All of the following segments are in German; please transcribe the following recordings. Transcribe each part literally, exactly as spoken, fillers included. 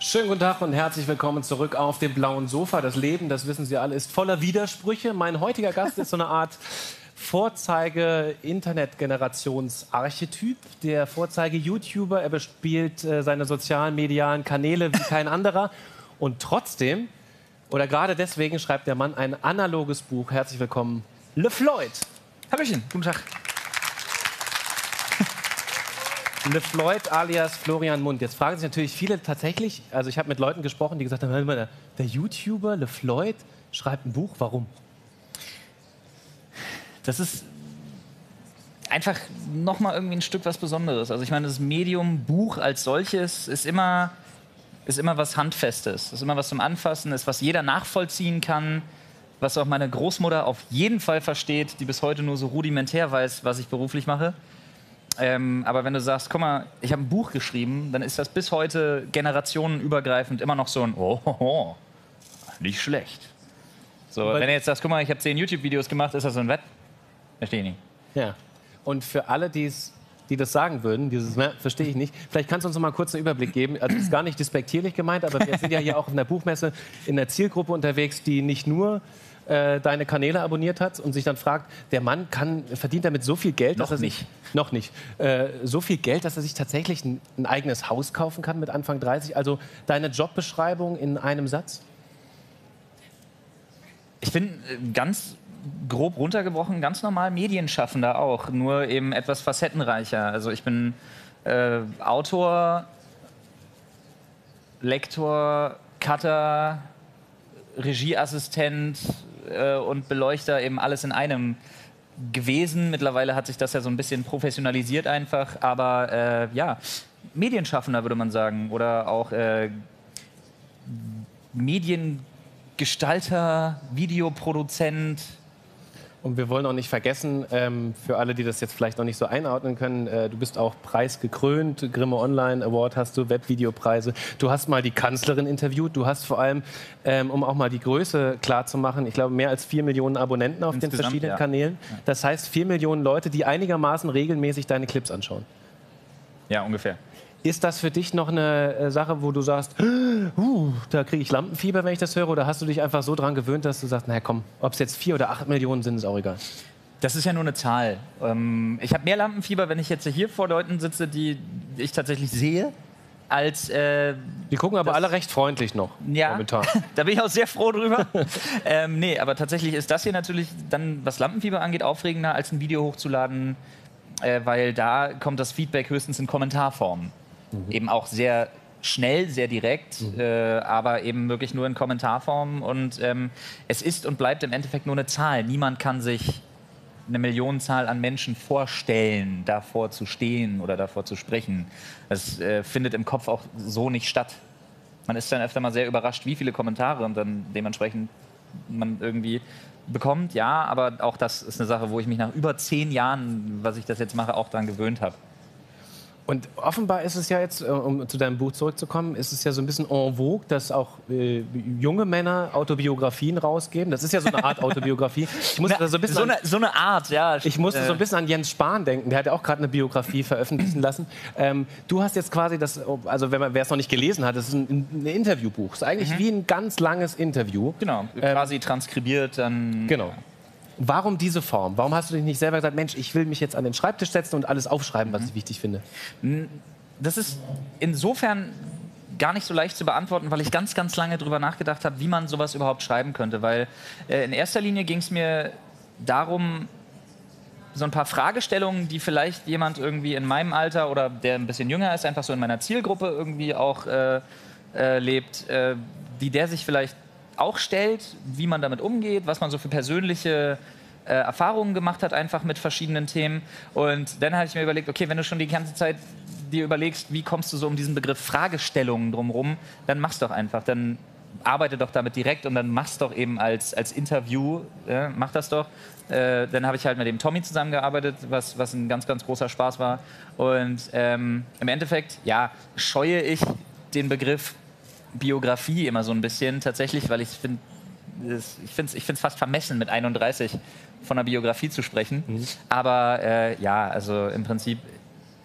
Schönen guten Tag und herzlich willkommen zurück auf dem blauen Sofa. Das Leben, das wissen Sie alle, ist voller Widersprüche. Mein heutiger Gast ist so eine Art Vorzeige-Internet-Generations-Archetyp, der Vorzeige-YouTuber. Er bespielt äh, seine sozialen, medialen Kanäle wie kein anderer. Und trotzdem, oder gerade deswegen, schreibt der Mann ein analoges Buch. Herzlich willkommen, LeFloid. Hallöchen, guten Tag. LeFloid alias Florian Mundt. Jetzt fragen sich natürlich viele tatsächlich, also ich habe mit Leuten gesprochen, die gesagt haben, der, der YouTuber LeFloid schreibt ein Buch, warum? Das ist einfach nochmal irgendwie ein Stück was Besonderes. Also ich meine, das Medium Buch als solches ist immer, ist immer was Handfestes, ist immer was zum Anfassen, ist was jeder nachvollziehen kann, was auch meine Großmutter auf jeden Fall versteht, die bis heute nur so rudimentär weiß, was ich beruflich mache. Ähm, aber wenn du sagst, guck mal, ich habe ein Buch geschrieben, dann ist das bis heute generationenübergreifend immer noch so ein Oh, ho, ho, nicht schlecht. So, wenn du jetzt sagst, guck mal, ich habe zehn YouTube-Videos gemacht, ist das so ein Wett? Verstehe ich nicht. Ja, und für alle, die's, die das sagen würden, dieses ne, verstehe ich nicht, vielleicht kannst du uns noch mal kurz einen Überblick geben. Also das ist gar nicht despektierlich gemeint, aber wir sind ja hier auch in der Buchmesse in der Zielgruppe unterwegs, die nicht nur äh, deine Kanäle abonniert hat und sich dann fragt, der Mann kann, verdient damit so viel Geld, Noch dass er sich, nicht. noch nicht, äh, so viel Geld, dass er sich tatsächlich ein, ein eigenes Haus kaufen kann mit Anfang dreißig. Also deine Jobbeschreibung in einem Satz? Ich bin äh, ganz grob runtergebrochen, ganz normal Medienschaffender auch, nur eben etwas facettenreicher. Also ich bin äh, Autor, Lektor, Cutter, Regieassistent äh, und Beleuchter, eben alles in einem gewesen. Mittlerweile hat sich das ja so ein bisschen professionalisiert einfach, aber äh, ja, Medienschaffender würde man sagen oder auch äh, Mediengestalter, Videoproduzent. Und wir wollen auch nicht vergessen, ähm, für alle, die das jetzt vielleicht noch nicht so einordnen können, äh, du bist auch preisgekrönt, Grimme Online Award hast du, Webvideopreise. Du hast mal die Kanzlerin interviewt, du hast vor allem, ähm, um auch mal die Größe klar zu machen, ich glaube mehr als vier Millionen Abonnenten auf Insgesamt, den verschiedenen ja. Kanälen. Das heißt vier Millionen Leute, die einigermaßen regelmäßig deine Clips anschauen. Ja, ungefähr. Ist das für dich noch eine äh, Sache, wo du sagst, uh, da kriege ich Lampenfieber, wenn ich das höre? Oder hast du dich einfach so dran gewöhnt, dass du sagst, naja komm, ob es jetzt vier oder acht Millionen sind, ist auch egal? Das ist ja nur eine Zahl. Ähm, ich habe mehr Lampenfieber, wenn ich jetzt hier vor Leuten sitze, die ich tatsächlich sehe, als... Äh, die gucken aber alle recht freundlich noch, ja, momentan. Da bin ich auch sehr froh drüber. ähm, nee, aber tatsächlich ist das hier natürlich dann, was Lampenfieber angeht, aufregender, als ein Video hochzuladen, äh, weil da kommt das Feedback höchstens in Kommentarform. Mhm. Eben auch sehr schnell, sehr direkt, mhm. äh, aber eben wirklich nur in Kommentarform. Und ähm, es ist und bleibt im Endeffekt nur eine Zahl. Niemand kann sich eine Millionenzahl an Menschen vorstellen, davor zu stehen oder davor zu sprechen. Das äh, findet im Kopf auch so nicht statt. Man ist dann öfter mal sehr überrascht, wie viele Kommentare und dann dementsprechend man irgendwie bekommt. Ja, aber auch das ist eine Sache, wo ich mich nach über zehn Jahren, was ich das jetzt mache, auch daran gewöhnt habe. Und offenbar ist es ja jetzt, um zu deinem Buch zurückzukommen, ist es ja so ein bisschen en vogue, dass auch äh, junge Männer Autobiografien rausgeben. Das ist ja so eine Art Autobiografie. Ich musste Na, da so, ein bisschen so, eine, an, so eine Art, ja. ich musste äh. so ein bisschen an Jens Spahn denken. Der hat ja auch gerade eine Biografie veröffentlichen lassen. Ähm, du hast jetzt quasi das, also wenn man, wer es noch nicht gelesen hat, das ist ein, ein Interviewbuch. Das ist eigentlich mhm. wie ein ganz langes Interview. Genau, ähm, quasi transkribiert dann. Genau. Warum diese Form? Warum hast du dich nicht selber gesagt, Mensch, ich will mich jetzt an den Schreibtisch setzen und alles aufschreiben, was ich wichtig finde? Das ist insofern gar nicht so leicht zu beantworten, weil ich ganz, ganz lange darüber nachgedacht habe, wie man sowas überhaupt schreiben könnte. Weil äh, in erster Linie ging es mir darum, so ein paar Fragestellungen, die vielleicht jemand irgendwie in meinem Alter oder der ein bisschen jünger ist, einfach so in meiner Zielgruppe irgendwie auch äh, äh, lebt, äh, die der sich vielleicht auch stellt, wie man damit umgeht, was man so für persönliche äh, Erfahrungen gemacht hat, einfach mit verschiedenen Themen. Und dann habe ich mir überlegt, okay, wenn du schon die ganze Zeit dir überlegst, wie kommst du so um diesen Begriff Fragestellungen drumherum, dann mach's doch einfach. Dann arbeite doch damit direkt und dann mach's doch eben als, als Interview. Ja, mach das doch. Äh, dann habe ich halt mit dem Tommy zusammengearbeitet, was, was ein ganz, ganz großer Spaß war. Und ähm, im Endeffekt, ja, scheue ich den Begriff Biografie immer so ein bisschen tatsächlich, weil ich finde, ich finde es ich find's fast vermessen, mit einunddreißig von einer Biografie zu sprechen. Mhm. Aber äh, ja, also im Prinzip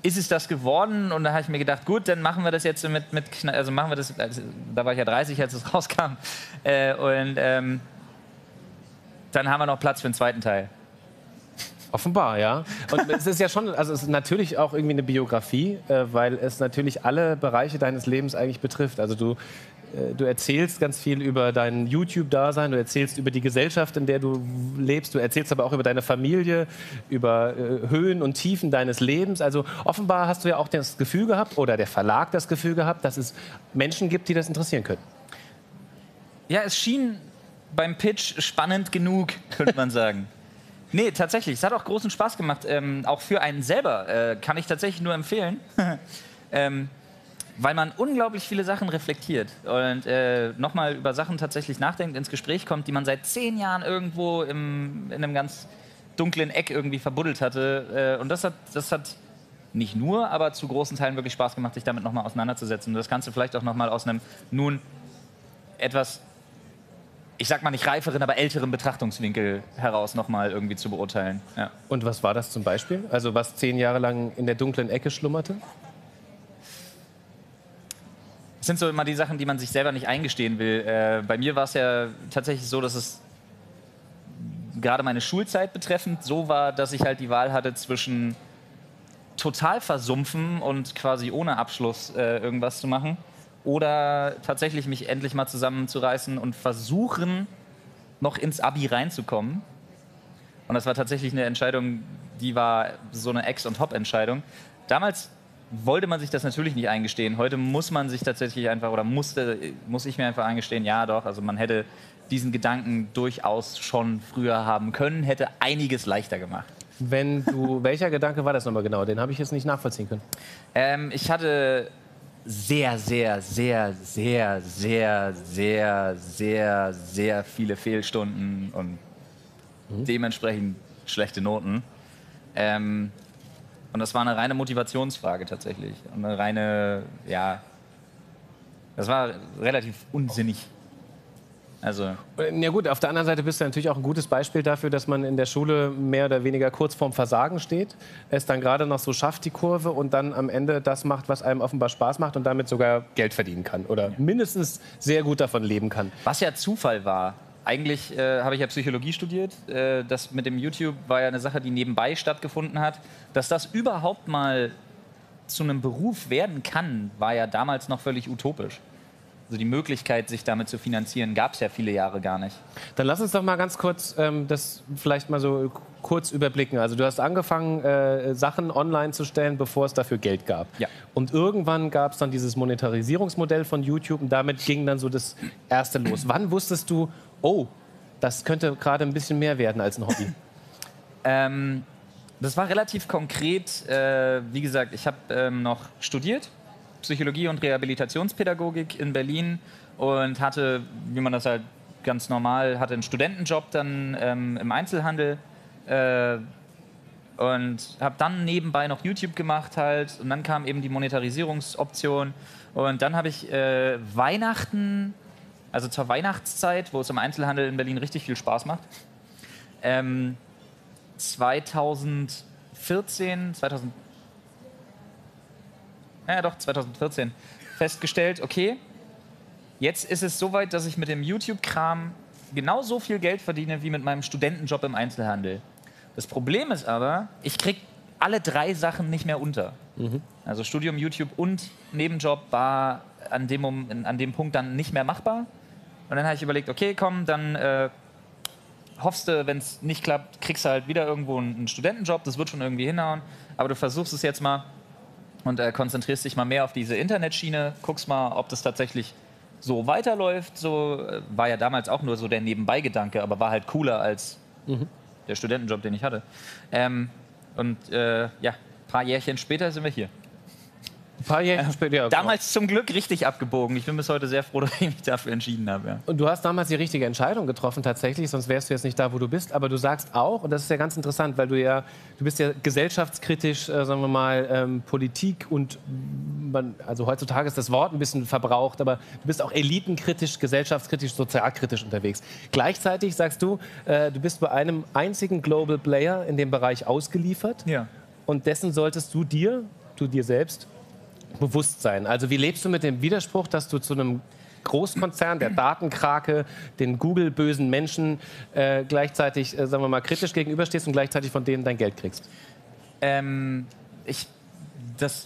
ist es das geworden? Und da habe ich mir gedacht, gut, dann machen wir das jetzt mit, mit also machen wir das, also, da war ich ja dreißig, als es rauskam. Äh, und ähm, dann haben wir noch Platz für den zweiten Teil. Offenbar, ja. Und es ist ja schon, also es ist natürlich auch irgendwie eine Biografie, äh, weil es natürlich alle Bereiche deines Lebens eigentlich betrifft. Also du, äh, du erzählst ganz viel über dein YouTube-Dasein, du erzählst über die Gesellschaft, in der du lebst, du erzählst aber auch über deine Familie, über äh, Höhen und Tiefen deines Lebens. Also offenbar hast du ja auch das Gefühl gehabt, oder der Verlag das Gefühl gehabt, dass es Menschen gibt, die das interessieren können. Ja, es schien beim Pitch spannend genug, könnte man sagen. Nee, tatsächlich. Es hat auch großen Spaß gemacht. Ähm, auch für einen selber äh, kann ich tatsächlich nur empfehlen. ähm, weil man unglaublich viele Sachen reflektiert und äh, nochmal über Sachen tatsächlich nachdenkt, ins Gespräch kommt, die man seit zehn Jahren irgendwo im, in einem ganz dunklen Eck irgendwie verbuddelt hatte. Äh, und das hat, das hat nicht nur, aber zu großen Teilen wirklich Spaß gemacht, sich damit nochmal auseinanderzusetzen. Und das Ganze vielleicht auch nochmal aus einem nun etwas, ich sag mal nicht reiferen, aber älteren Betrachtungswinkel heraus nochmal irgendwie zu beurteilen. Ja. Und was war das zum Beispiel? Also was zehn Jahre lang in der dunklen Ecke schlummerte? Das sind so immer die Sachen, die man sich selber nicht eingestehen will. Äh, bei mir war es ja tatsächlich so, dass es gerade meine Schulzeit betreffend so war, dass ich halt die Wahl hatte zwischen total versumpfen und quasi ohne Abschluss äh, irgendwas zu machen oder tatsächlich mich endlich mal zusammenzureißen und versuchen, noch ins Abi reinzukommen. Und das war tatsächlich eine Entscheidung, die war so eine Ex- und Hop-Entscheidung. Damals wollte man sich das natürlich nicht eingestehen. Heute muss man sich tatsächlich einfach, oder musste, muss ich mir einfach eingestehen, ja doch, also man hätte diesen Gedanken durchaus schon früher haben können, hätte einiges leichter gemacht. Wenn du, welcher Gedanke war das nochmal genau? Den habe ich jetzt nicht nachvollziehen können. Ähm, ich hatte sehr, sehr, sehr, sehr, sehr, sehr, sehr, sehr viele Fehlstunden und mhm. dementsprechend schlechte Noten. Ähm, und das war eine reine Motivationsfrage tatsächlich. Und eine reine, ja, das war relativ unsinnig. Also. Ja gut, auf der anderen Seite bist du natürlich auch ein gutes Beispiel dafür, dass man in der Schule mehr oder weniger kurz vorm Versagen steht, es dann gerade noch so schafft, die Kurve, und dann am Ende das macht, was einem offenbar Spaß macht und damit sogar Geld verdienen kann oder ja. mindestens sehr gut davon leben kann. Was ja Zufall war. Eigentlich äh, habe ich ja Psychologie studiert. Äh, das mit dem YouTube war ja eine Sache, die nebenbei stattgefunden hat. Dass das überhaupt mal zu einem Beruf werden kann, war ja damals noch völlig utopisch. Also die Möglichkeit, sich damit zu finanzieren, gab es ja viele Jahre gar nicht. Dann lass uns doch mal ganz kurz ähm, das vielleicht mal so kurz überblicken. Also du hast angefangen, äh, Sachen online zu stellen, bevor es dafür Geld gab. Ja. Und irgendwann gab es dann dieses Monetarisierungsmodell von YouTube und damit ging dann so das Erste los. Wann wusstest du, oh, das könnte gerade ein bisschen mehr werden als ein Hobby? ähm, das war relativ konkret. Äh, wie gesagt, ich habe ähm, noch studiert. Psychologie und Rehabilitationspädagogik in Berlin und hatte, wie man das halt ganz normal hatte, einen Studentenjob dann ähm, im Einzelhandel äh, und habe dann nebenbei noch YouTube gemacht halt und dann kam eben die Monetarisierungsoption und dann habe ich äh, Weihnachten, also zur Weihnachtszeit, wo es im Einzelhandel in Berlin richtig viel Spaß macht, ähm, zweitausendvierzehn, zweitausend ja doch, zweitausendvierzehn, festgestellt, okay, jetzt ist es soweit, dass ich mit dem YouTube-Kram genauso viel Geld verdiene wie mit meinem Studentenjob im Einzelhandel. Das Problem ist aber, ich kriege alle drei Sachen nicht mehr unter. Mhm. Also Studium, YouTube und Nebenjob war an dem, an dem Punkt dann nicht mehr machbar. Und dann habe ich überlegt, okay, komm, dann äh, hoffst du, wenn es nicht klappt, kriegst du halt wieder irgendwo einen Studentenjob, das wird schon irgendwie hinhauen, aber du versuchst es jetzt mal und äh, konzentrierst dich mal mehr auf diese Internetschiene, guckst mal, ob das tatsächlich so weiterläuft. So äh, war ja damals auch nur so der Nebenbeigedanke, aber war halt cooler als mhm. der Studentenjob, den ich hatte. Ähm, und äh, ja, ein paar Jährchen später sind wir hier. Ein paar Jährchen später, ja. Damals genau. Zum Glück richtig abgebogen. Ich bin bis heute sehr froh, dass ich mich dafür entschieden habe. Ja. Und du hast damals die richtige Entscheidung getroffen tatsächlich, sonst wärst du jetzt nicht da, wo du bist. Aber du sagst auch, und das ist ja ganz interessant, weil du ja, du bist ja gesellschaftskritisch, äh, sagen wir mal, ähm, Politik und man, also heutzutage ist das Wort ein bisschen verbraucht, aber du bist auch elitenkritisch, gesellschaftskritisch, sozialkritisch unterwegs. Gleichzeitig sagst du, äh, du bist bei einem einzigen Global Player in dem Bereich ausgeliefert. Ja. Und dessen solltest du dir, du dir selbst bewusst sein? Also wie lebst du mit dem Widerspruch, dass du zu einem Großkonzern, der Datenkrake, den Google-bösen Menschen äh, gleichzeitig, äh, sagen wir mal, kritisch gegenüberstehst und gleichzeitig von denen dein Geld kriegst? Ähm, ich, das,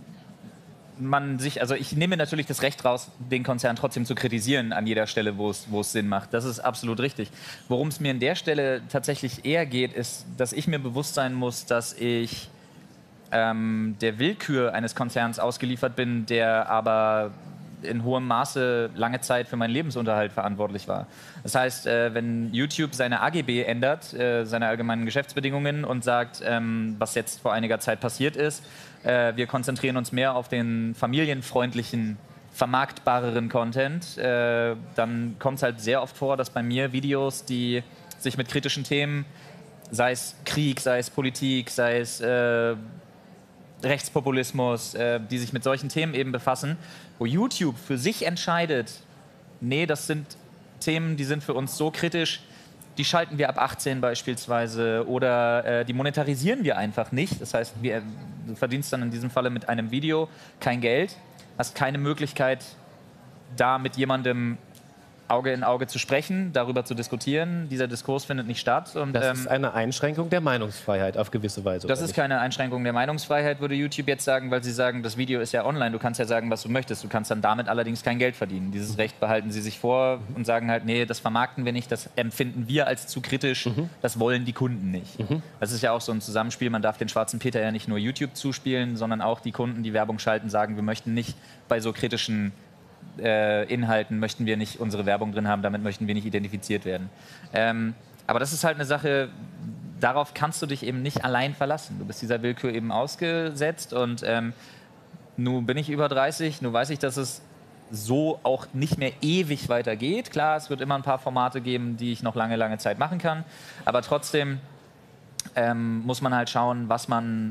man sich, also ich nehme natürlich das Recht raus, den Konzern trotzdem zu kritisieren an jeder Stelle, wo es, wo es Sinn macht. Das ist absolut richtig. Worum es mir an der Stelle tatsächlich eher geht, ist, dass ich mir bewusst sein muss, dass ich ähm, der Willkür eines Konzerns ausgeliefert bin, der aber in hohem Maße lange Zeit für meinen Lebensunterhalt verantwortlich war. Das heißt, äh, wenn YouTube seine A G B ändert, äh, seine allgemeinen Geschäftsbedingungen und sagt, ähm, was jetzt vor einiger Zeit passiert ist, äh, wir konzentrieren uns mehr auf den familienfreundlichen, vermarktbareren Content, äh, dann kommt es halt sehr oft vor, dass bei mir Videos, die sich mit kritischen Themen, sei es Krieg, sei es Politik, sei es äh, Rechtspopulismus, äh, die sich mit solchen Themen eben befassen, wo YouTube für sich entscheidet, nee, das sind Themen, die sind für uns so kritisch, die schalten wir ab achtzehn beispielsweise oder äh, die monetarisieren wir einfach nicht. Das heißt, wir, du verdienst dann in diesem Falle mit einem Video kein Geld, hast keine Möglichkeit, da mit jemandem Auge in Auge zu sprechen, darüber zu diskutieren. Dieser Diskurs findet nicht statt. Und, das ähm, ist eine Einschränkung der Meinungsfreiheit auf gewisse Weise. Das ist keine Einschränkung der Meinungsfreiheit, würde YouTube jetzt sagen, weil sie sagen, das Video ist ja online, du kannst ja sagen, was du möchtest. Du kannst dann damit allerdings kein Geld verdienen. Dieses Recht behalten sie sich vor und sagen halt, nee, das vermarkten wir nicht, das empfinden wir als zu kritisch, mhm. das wollen die Kunden nicht. Mhm. Das ist ja auch so ein Zusammenspiel, man darf den schwarzen Peter ja nicht nur YouTube zuspielen, sondern auch die Kunden, die Werbung schalten, sagen, wir möchten nicht bei so kritischen Äh, Inhalten möchten wir nicht unsere Werbung drin haben, damit möchten wir nicht identifiziert werden. Ähm, aber das ist halt eine Sache, darauf kannst du dich eben nicht allein verlassen. Du bist dieser Willkür eben ausgesetzt und ähm, nun bin ich über dreißig, nun weiß ich, dass es so auch nicht mehr ewig weitergeht. Klar, es wird immer ein paar Formate geben, die ich noch lange, lange Zeit machen kann, aber trotzdem ähm, muss man halt schauen, was man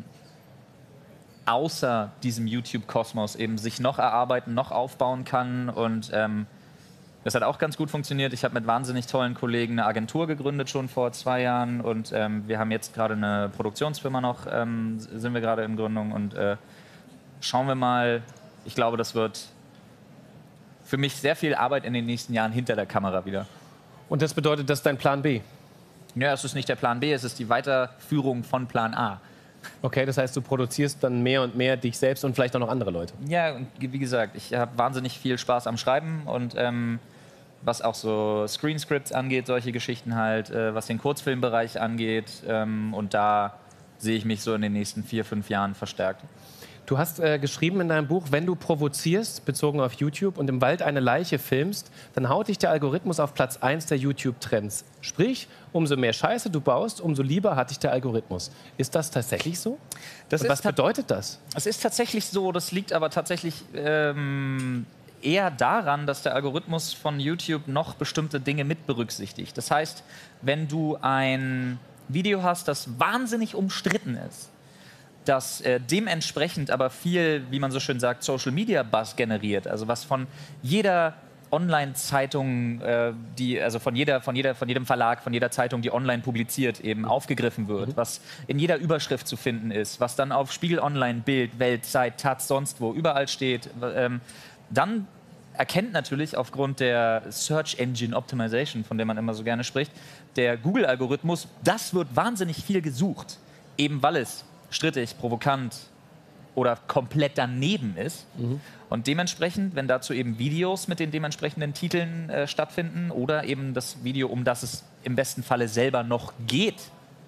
außer diesem YouTube-Kosmos eben sich noch erarbeiten, noch aufbauen kann. Und ähm, das hat auch ganz gut funktioniert. Ich habe mit wahnsinnig tollen Kollegen eine Agentur gegründet, schon vor zwei Jahren. Und ähm, wir haben jetzt gerade eine Produktionsfirma noch, ähm, sind wir gerade in Gründung. Und äh, schauen wir mal, ich glaube, das wird für mich sehr viel Arbeit in den nächsten Jahren hinter der Kamera wieder. Und das bedeutet, das ist dein Plan B? Ja, es ist nicht der Plan B, es ist die Weiterführung von Plan A. Okay, das heißt, du produzierst dann mehr und mehr dich selbst und vielleicht auch noch andere Leute. Ja, und wie gesagt, ich habe wahnsinnig viel Spaß am Schreiben und ähm, was auch so Screenscripts angeht, solche Geschichten halt, äh, was den Kurzfilmbereich angeht ähm, und da sehe ich mich so in den nächsten vier, fünf Jahren verstärkt. Du hast äh, geschrieben in deinem Buch, wenn du provozierst, bezogen auf YouTube, und im Wald eine Leiche filmst, dann haut dich der Algorithmus auf Platz eins der YouTube-Trends. Sprich, umso mehr Scheiße du baust, umso lieber hat dich der Algorithmus. Ist das tatsächlich so? Das und was bedeutet das? Es ist tatsächlich so, das liegt aber tatsächlich ähm, eher daran, dass der Algorithmus von YouTube noch bestimmte Dinge mit berücksichtigt. Das heißt, wenn du ein Video hast, das wahnsinnig umstritten ist, das äh, dementsprechend aber viel, wie man so schön sagt, Social Media Buzz generiert, also was von jeder Online-Zeitung, äh, die, also von jeder, von jeder, von jedem Verlag, von jeder Zeitung, die online publiziert, eben aufgegriffen wird, mhm. was in jeder Überschrift zu finden ist, was dann auf Spiegel Online, Bild, Welt, Zeit, Taz, sonst wo, überall steht, ähm, dann erkennt natürlich aufgrund der Search Engine Optimization, von der man immer so gerne spricht, der Google-Algorithmus, das wird wahnsinnig viel gesucht, eben weil es strittig, provokant oder komplett daneben ist. Mhm. Und dementsprechend, wenn dazu eben Videos mit den dementsprechenden Titeln äh, stattfinden oder eben das Video, um das es im besten Falle selber noch geht,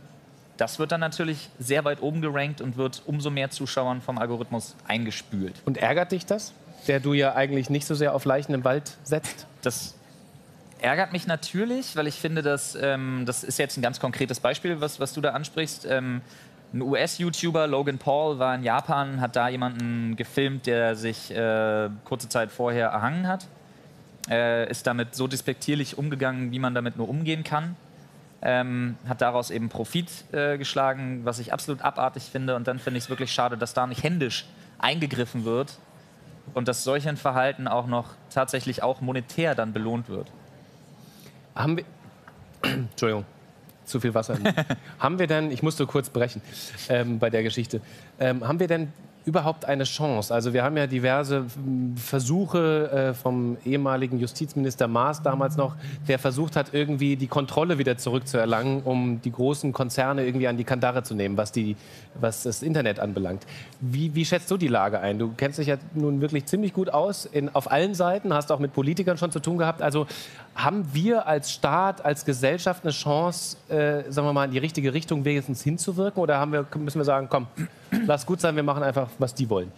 das wird dann natürlich sehr weit oben gerankt und wird umso mehr Zuschauern vom Algorithmus eingespült. Und ärgert dich das, der du ja eigentlich nicht so sehr auf Leichen im Wald setzt? Das ärgert mich natürlich, weil ich finde, dass, ähm, das ist jetzt ein ganz konkretes Beispiel, was, was du da ansprichst. Ähm, Ein U S-YouTuber, Logan Paul, war in Japan, hat da jemanden gefilmt, der sich äh, kurze Zeit vorher erhangen hat. Äh, ist damit so despektierlich umgegangen, wie man damit nur umgehen kann. Ähm, hat daraus eben Profit äh, geschlagen, was ich absolut abartig finde. Und dann finde ich es wirklich schade, dass da nicht händisch eingegriffen wird und dass solch ein Verhalten auch noch tatsächlich auch monetär dann belohnt wird. Haben wir... Entschuldigung. Zu viel Wasser. Haben wir denn, ich musste kurz brechen ähm, bei der Geschichte, ähm, haben wir denn überhaupt eine Chance? Also wir haben ja diverse Versuche äh, vom ehemaligen Justizminister Maas damals noch, der versucht hat, irgendwie die Kontrolle wieder zurückzuerlangen, um die großen Konzerne irgendwie an die Kandare zu nehmen, was, die, was das Internet anbelangt. Wie, wie schätzt du die Lage ein? Du kennst dich ja nun wirklich ziemlich gut aus in, auf allen Seiten, hast auch mit Politikern schon zu tun gehabt. Also haben wir als Staat, als Gesellschaft eine Chance, äh, sagen wir mal, in die richtige Richtung wenigstens hinzuwirken? Oder haben wir, müssen wir sagen, komm, lass gut sein, wir machen einfach, was die wollen?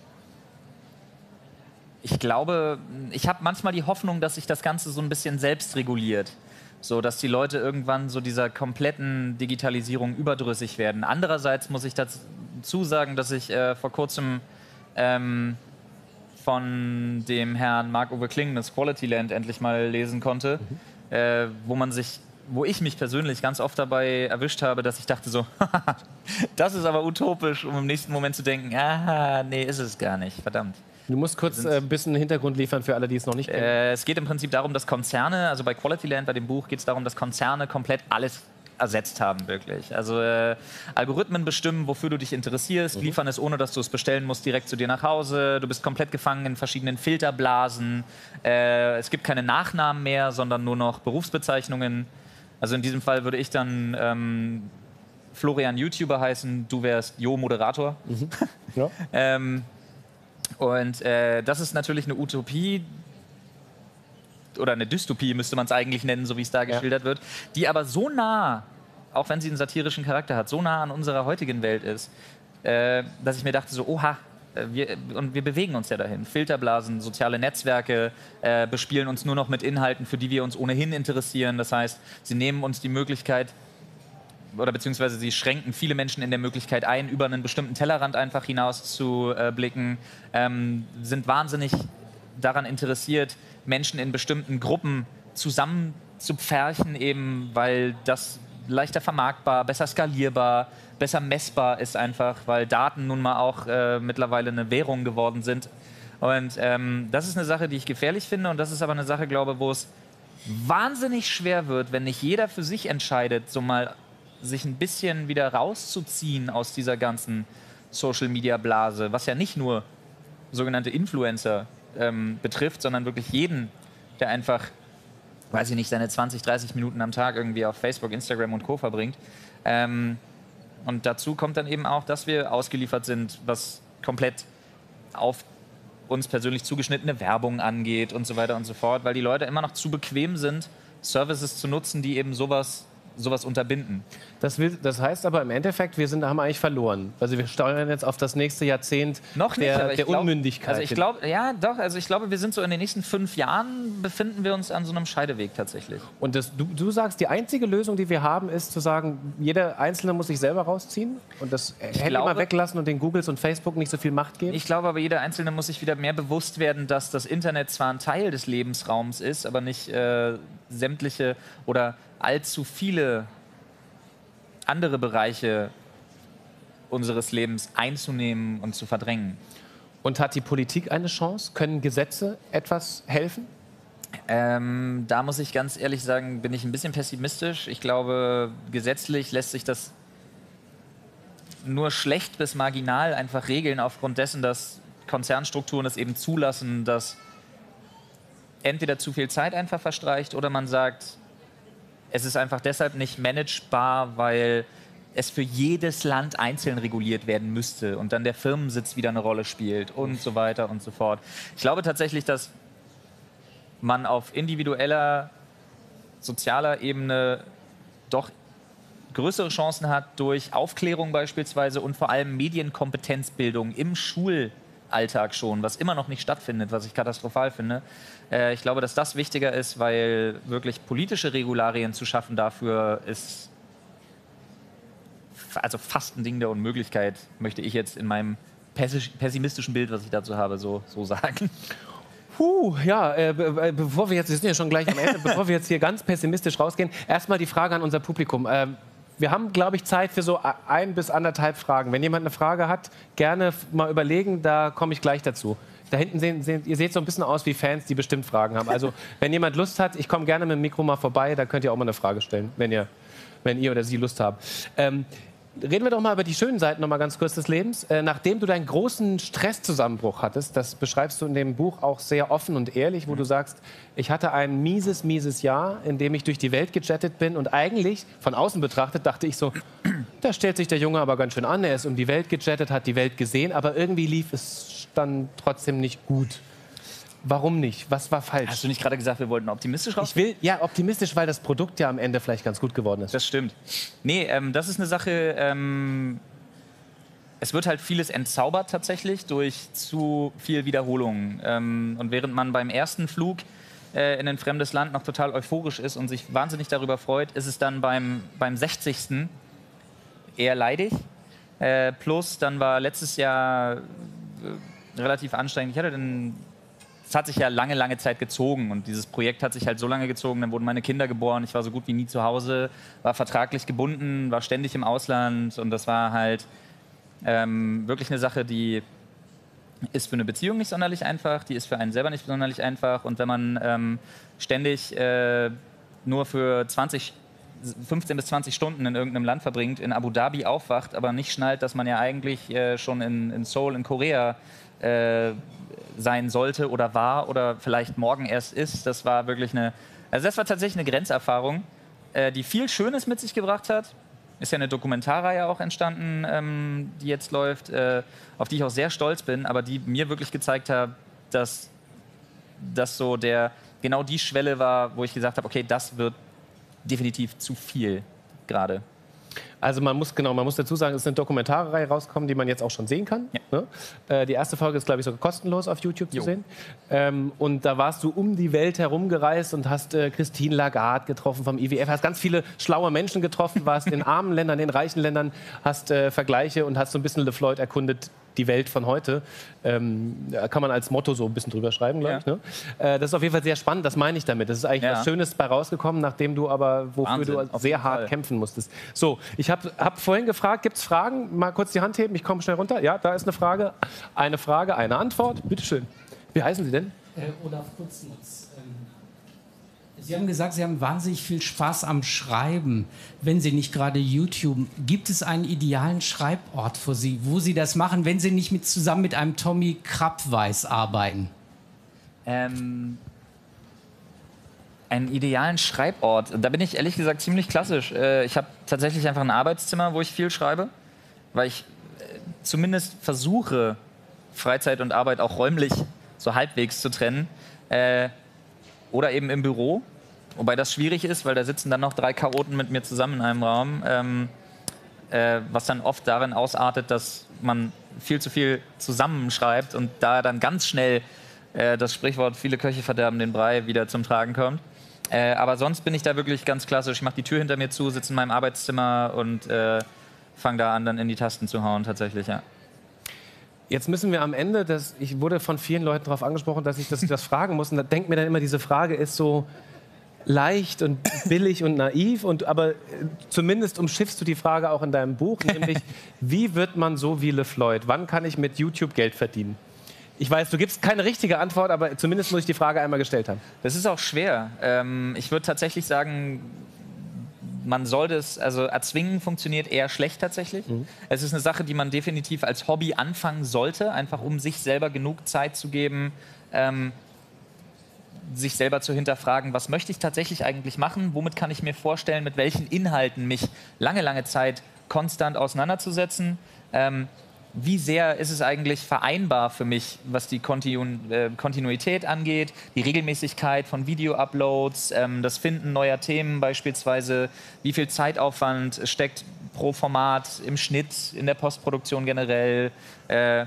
Ich glaube, ich habe manchmal die Hoffnung, dass sich das Ganze so ein bisschen selbst reguliert. So, dass die Leute irgendwann so dieser kompletten Digitalisierung überdrüssig werden. Andererseits muss ich dazu sagen, dass ich äh, vor kurzem ähm, von dem Herrn Marc-Uwe Kling das Quality Land endlich mal lesen konnte, mhm. äh, wo man sich, wo ich mich persönlich ganz oft dabei erwischt habe, dass ich dachte so, das ist aber utopisch, um im nächsten Moment zu denken, ah, nee, ist es gar nicht, verdammt. Du musst kurz äh, ein bisschen Hintergrund liefern für alle, die es noch nicht kennen. Äh, es geht im Prinzip darum, dass Konzerne, also bei Quality Land, bei dem Buch, geht es darum, dass Konzerne komplett alles ersetzt haben, wirklich. Also äh, Algorithmen bestimmen, wofür du dich interessierst, mhm. liefern es, ohne dass du es bestellen musst, direkt zu dir nach Hause. Du bist komplett gefangen in verschiedenen Filterblasen. Äh, es gibt keine Nachnamen mehr, sondern nur noch Berufsbezeichnungen. Also in diesem Fall würde ich dann ähm, Florian YouTuber heißen, du wärst Jo Moderator. Mhm. Ja. ähm, und äh, das ist natürlich eine Utopie, oder eine Dystopie müsste man es eigentlich nennen, so wie es da geschildert ja. wird, die aber so nah, auch wenn sie einen satirischen Charakter hat, so nah an unserer heutigen Welt ist, äh, dass ich mir dachte so, oha, wir, und wir bewegen uns ja dahin. Filterblasen, soziale Netzwerke äh, bespielen uns nur noch mit Inhalten, für die wir uns ohnehin interessieren. Das heißt, sie nehmen uns die Möglichkeit, oder beziehungsweise sie schränken viele Menschen in der Möglichkeit ein, über einen bestimmten Tellerrand einfach hinaus zu äh, blicken, ähm, sind wahnsinnig daran interessiert, Menschen in bestimmten Gruppen zusammen zu pferchen, eben weil das leichter vermarktbar, besser skalierbar, besser messbar ist einfach, weil Daten nun mal auch äh, mittlerweile eine Währung geworden sind. Und ähm, das ist eine Sache, die ich gefährlich finde, und das ist aber eine Sache, glaube ich, wo es wahnsinnig schwer wird, wenn nicht jeder für sich entscheidet, so mal sich ein bisschen wieder rauszuziehen aus dieser ganzen Social-Media-Blase, was ja nicht nur sogenannte Influencer ähm, betrifft, sondern wirklich jeden, der einfach, weiß ich nicht, seine zwanzig, dreißig Minuten am Tag irgendwie auf Facebook, Instagram und Co. verbringt. Ähm, und dazu kommt dann eben auch, dass wir ausgeliefert sind, was komplett auf uns persönlich zugeschnittene Werbung angeht und so weiter und so fort, weil die Leute immer noch zu bequem sind, Services zu nutzen, die eben sowas sowas unterbinden. Das, will, das heißt aber im Endeffekt, wir sind, haben eigentlich verloren. Also wir steuern jetzt auf das nächste Jahrzehnt Noch nicht, der, aber ich der glaub, Unmündigkeit. Also ich glaube, ja, doch. Also ich glaube, wir sind so in den nächsten fünf Jahren befinden wir uns an so einem Scheideweg tatsächlich. Und das, du, du sagst, die einzige Lösung, die wir haben, ist zu sagen, jeder Einzelne muss sich selber rausziehen und das ich Handy glaube, mal weglassen und den Googles und Facebook nicht so viel Macht geben? Ich glaube aber, jeder Einzelne muss sich wieder mehr bewusst werden, dass das Internet zwar ein Teil des Lebensraums ist, aber nicht äh, sämtliche oder allzu viele andere Bereiche unseres Lebens einzunehmen und zu verdrängen. Und hat die Politik eine Chance? Können Gesetze etwas helfen? Ähm, da muss ich ganz ehrlich sagen, bin ich ein bisschen pessimistisch. Ich glaube, gesetzlich lässt sich das nur schlecht bis marginal einfach regeln, aufgrund dessen, dass Konzernstrukturen es eben zulassen, dass entweder zu viel Zeit einfach verstreicht oder man sagt, es ist einfach deshalb nicht managebar, weil es für jedes Land einzeln reguliert werden müsste und dann der Firmensitz wieder eine Rolle spielt und so weiter und so fort. Ich glaube tatsächlich, dass man auf individueller, sozialer Ebene doch größere Chancen hat durch Aufklärung beispielsweise und vor allem Medienkompetenzbildung im Schulalltag schon, was immer noch nicht stattfindet, was ich katastrophal finde. Äh, ich glaube, dass das wichtiger ist, weil wirklich politische Regularien zu schaffen dafür ist also fast ein Ding der Unmöglichkeit, möchte ich jetzt in meinem pessimistischen Bild, was ich dazu habe, so, so sagen. Puh, ja, äh, be bevor wir jetzt, wir sind ja schon gleich am Ende, bevor wir jetzt hier ganz pessimistisch rausgehen, erstmal die Frage an unser Publikum. Ähm, wir haben, glaube ich, Zeit für so ein bis anderthalb Fragen. Wenn jemand eine Frage hat, gerne mal überlegen, da komme ich gleich dazu. Da hinten sehen, sehen, ihr seht so ein bisschen aus wie Fans, die bestimmt Fragen haben. Also, wenn jemand Lust hat, ich komme gerne mit dem Mikro mal vorbei, da könnt ihr auch mal eine Frage stellen, wenn ihr, wenn ihr oder sie Lust habt. Ähm, Reden wir doch mal über die schönen Seiten noch mal ganz kurz des Lebens. Äh, nachdem du deinen großen Stresszusammenbruch hattest, das beschreibst du in dem Buch auch sehr offen und ehrlich, wo du sagst, ich hatte ein mieses, mieses Jahr, in dem ich durch die Welt gejettet bin und eigentlich, von außen betrachtet, dachte ich so, da stellt sich der Junge aber ganz schön an, er ist um die Welt gejettet, hat die Welt gesehen, aber irgendwie lief es dann trotzdem nicht gut. Warum nicht? Was war falsch? Hast du nicht gerade gesagt, wir wollten optimistisch raus? Ich will, ja, optimistisch, weil das Produkt ja am Ende vielleicht ganz gut geworden ist. Das stimmt. Nee, ähm, das ist eine Sache, ähm, es wird halt vieles entzaubert tatsächlich durch zu viel Wiederholung. Ähm, und während man beim ersten Flug äh, in ein fremdes Land noch total euphorisch ist und sich wahnsinnig darüber freut, ist es dann beim, beim sechzigsten eher leidig. Äh, plus, dann war letztes Jahr äh, relativ anstrengend. Ich hatte den Es hat sich ja lange, lange Zeit gezogen und dieses Projekt hat sich halt so lange gezogen, dann wurden meine Kinder geboren, ich war so gut wie nie zu Hause, war vertraglich gebunden, war ständig im Ausland und das war halt ähm, wirklich eine Sache, die ist für eine Beziehung nicht sonderlich einfach, die ist für einen selber nicht sonderlich einfach und wenn man ähm, ständig äh, nur für zwanzig, fünfzehn bis zwanzig Stunden in irgendeinem Land verbringt, in Abu Dhabi aufwacht, aber nicht schnallt, dass man ja eigentlich äh, schon in, in Seoul in Korea äh, sein sollte oder war oder vielleicht morgen erst ist. Das war wirklich eine, also das war tatsächlich eine Grenzerfahrung, äh, die viel Schönes mit sich gebracht hat. Ist ja eine Dokumentarreihe auch entstanden, ähm, die jetzt läuft, äh, auf die ich auch sehr stolz bin, aber die mir wirklich gezeigt hat, dass das so der, genau die Schwelle war, wo ich gesagt habe, okay, das wird definitiv zu viel gerade. Also man muss, genau, man muss dazu sagen, es ist eine Dokumentarreihe rausgekommen, die man jetzt auch schon sehen kann. Ja. Ne? Äh, die erste Folge ist, glaube ich, sogar kostenlos auf YouTube Jo. zu sehen. Ähm, und da warst du um die Welt herumgereist und hast äh, Christine Lagarde getroffen vom I W F, hast ganz viele schlaue Menschen getroffen, warst in armen Ländern, in reichen Ländern, hast äh, Vergleiche und hast so ein bisschen LeFloid erkundet, die Welt von heute. Ähm, da kann man als Motto so ein bisschen drüber schreiben, glaube Ja. ich. Ne? Äh, das ist auf jeden Fall sehr spannend, das meine ich damit. Das ist eigentlich Ja. was Schönes bei rausgekommen, nachdem du aber, wofür Wahnsinn, du auf sehr jeden hart Fall. kämpfen musstest. So, ich habe hab vorhin gefragt, gibt es Fragen? Mal kurz die Hand heben, ich komme schnell runter. Ja, da ist eine Frage. Eine Frage, eine Antwort. Bitte schön. Wie heißen Sie denn? Äh, Olaf Kurznutz. Ähm, Sie haben gesagt, Sie haben wahnsinnig viel Spaß am Schreiben, wenn Sie nicht gerade YouTube. Gibt es einen idealen Schreibort für Sie, wo Sie das machen, wenn Sie nicht mit, zusammen mit einem Tommy Krabweis arbeiten? Ähm, einen idealen Schreibort. Da bin ich ehrlich gesagt ziemlich klassisch. Äh, ich habe tatsächlich einfach ein Arbeitszimmer, wo ich viel schreibe, weil ich äh, zumindest versuche, Freizeit und Arbeit auch räumlich so halbwegs zu trennen. Äh, oder eben im Büro, wobei das schwierig ist, weil da sitzen dann noch drei Chaoten mit mir zusammen in einem Raum, ähm, äh, was dann oft darin ausartet, dass man viel zu viel zusammenschreibt und da dann ganz schnell äh, das Sprichwort viele Köche verderben den Brei wieder zum Tragen kommt. Äh, aber sonst bin ich da wirklich ganz klassisch. Ich mache die Tür hinter mir zu, sitze in meinem Arbeitszimmer und äh, fange da an, dann in die Tasten zu hauen tatsächlich, ja. Jetzt müssen wir am Ende, das, ich wurde von vielen Leuten darauf angesprochen, dass ich das, das fragen muss. Und da denkt mir dann immer, diese Frage ist so leicht und billig und naiv. Und, aber äh, zumindest umschiffst du die Frage auch in deinem Buch, nämlich, wie wird man so wie LeFloid? Wann kann ich mit YouTube Geld verdienen? Ich weiß, du gibst keine richtige Antwort, aber zumindest muss ich die Frage einmal gestellt haben. Das ist auch schwer. Ähm, ich würde tatsächlich sagen, man sollte es, also erzwingen funktioniert eher schlecht tatsächlich. Mhm. Es ist eine Sache, die man definitiv als Hobby anfangen sollte, einfach um sich selber genug Zeit zu geben, ähm, sich selber zu hinterfragen, was möchte ich tatsächlich eigentlich machen, womit kann ich mir vorstellen, mit welchen Inhalten mich lange, lange Zeit konstant auseinanderzusetzen. Ähm, wie sehr ist es eigentlich vereinbar für mich, was die Kontinu äh, Kontinuität angeht, die Regelmäßigkeit von Video-Uploads, ähm, das Finden neuer Themen beispielsweise, wie viel Zeitaufwand steckt pro Format im Schnitt, in der Postproduktion generell äh,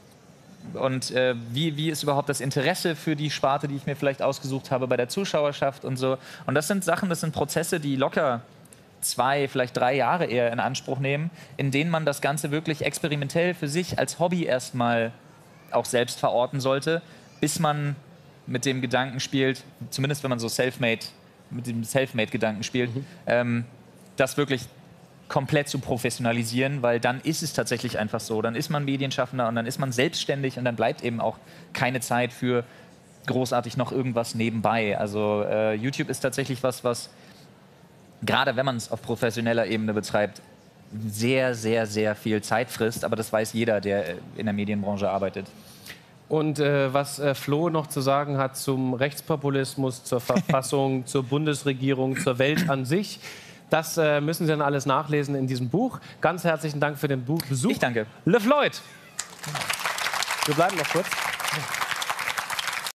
und äh, wie, wie ist überhaupt das Interesse für die Sparte, die ich mir vielleicht ausgesucht habe bei der Zuschauerschaft und so. Und das sind Sachen, das sind Prozesse, die locker zwei, vielleicht drei Jahre eher in Anspruch nehmen, in denen man das Ganze wirklich experimentell für sich als Hobby erstmal auch selbst verorten sollte, bis man mit dem Gedanken spielt, zumindest wenn man so self-made, mit dem Self-made-Gedanken spielt, mhm. ähm, das wirklich komplett zu professionalisieren, weil dann ist es tatsächlich einfach so, dann ist man Medienschaffender und dann ist man selbstständig und dann bleibt eben auch keine Zeit für großartig noch irgendwas nebenbei. Also äh, YouTube ist tatsächlich was, was gerade wenn man es auf professioneller Ebene betreibt, sehr, sehr, sehr viel Zeit frisst. Aber das weiß jeder, der in der Medienbranche arbeitet. Und äh, was äh, Flo noch zu sagen hat zum Rechtspopulismus, zur Verfassung, zur Bundesregierung, zur Welt an sich, das äh, müssen Sie dann alles nachlesen in diesem Buch. Ganz herzlichen Dank für den Buch Besuch. Ich danke. Le Floyd. Wir bleiben noch kurz.